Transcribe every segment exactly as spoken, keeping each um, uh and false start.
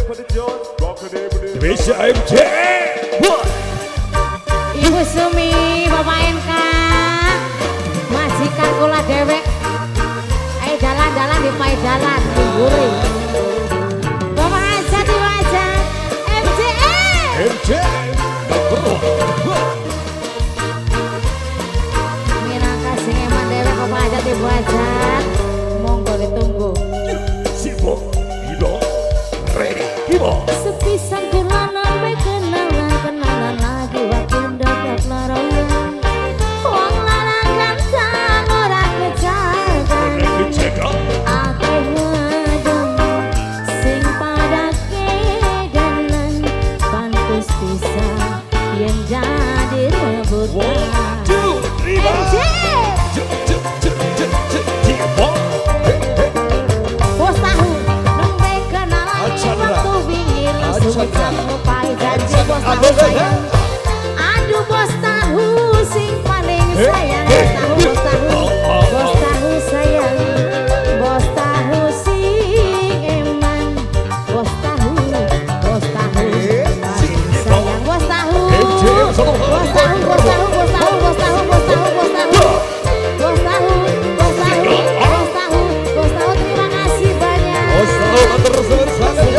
Indonesia M C. Ibu Sumi, Bapak N K, majikan kula dewek. Ayo jalan-jalan di pai jalan, diguri. Bapak aja di wajah M C. M C. Minangka sing eman dewek Bapak aja di wajah. Monggo ditunggu. Sibo, Ido, ready, Ibo. Sepisan kula nambe kenalan kenalan lagi waktu dapat larangan. Wong lanang ganteng ora kejagan. Kejagan. Aku ngedong sing padake dalan pantes bisa yen jadi rebutan. One, two, three, M C. Cuk, cuk, cuk, cuk, cuk, Ibo. Bos tahu nembe kenalan Acandra. waktu wingi langsung Acandra. sampai janji bos tahu Acandra. sayang. Aduh bos tahu sing paling Eh, sayang. eh, Bos tahu bos tahu oh, oh, bos oh. tahu sayang. Bos tahu sing eman. Bos tahu bos tahu Eh, paling sing sayang. Bos tahu M C, satu hal bos tidak tahu bos tahu bos tahu bos tahu bos tahu bos tahu bos tahu bos tahu bos tahu bos tahu terima kasih banyak. Bos tahu atur sangat ya.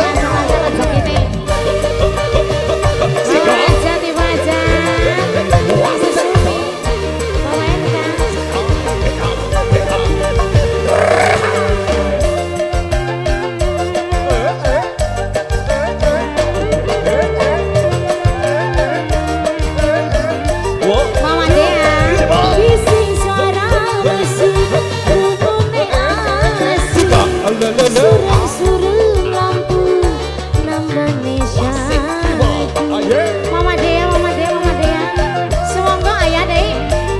Mama Dea, bising suara musik, rukune asik, surung-surung lampu, nambane syahdu. Mama Dea, Mama Dea, Mama Dea, semoga ayah deh.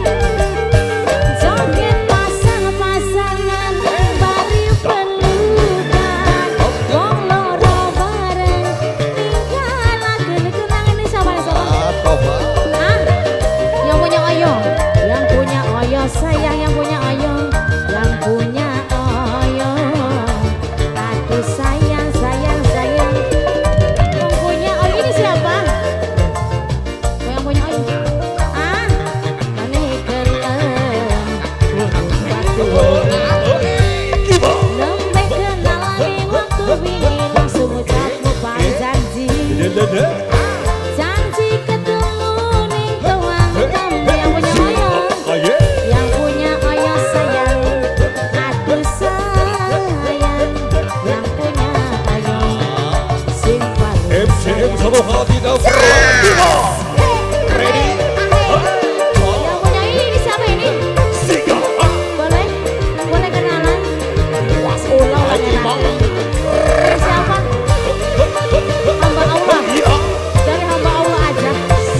Joget pasang-pasangan, bari pelukan, wong loro bareng, ninggalakeun kenangan ini sama sama. Hah? Yang punya oyo, yang punya oyo sayang, yang punya oyo, yang punya oyo. Aduh sayang, sayang, sayang. Yang punya oyo ini siapa? Oh, yang punya oyo. Ah, maneh kelem. Waktu nembe kenalan waktu wingi langsung ucap mupai janji. Janji ketemu ning tuang tembe yang punya oyo. Yang punya oyo sayang, aduh sayang. Yang punya oyo sing paling M C sayang. satu hal tidak Ibo. Ready? Yang punya ini siapa ini? Siga. Boleh? Boleh kenalan? Ulah lah kenalan. Ini siapa? Hamba Allah. Iya. Dari hamba Allah aja.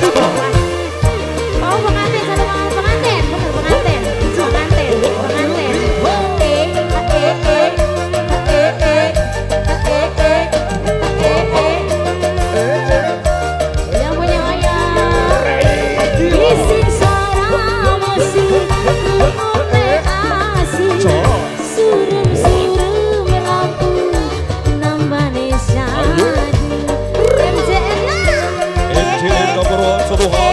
Oh pengantin, satu orang pengantin, bener pengantin, pengantin, pengantin. Eh, eh, eh, eh, eh, eh, eh, eh, eh. Yang punya ayah, bising suara musik, rukune asik, surung-surung lampu, nambane syahdu. M J N M C nomor one satu hal.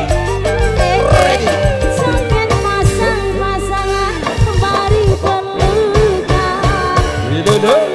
Joget pasang-pasangan, bari pelukan. Ido.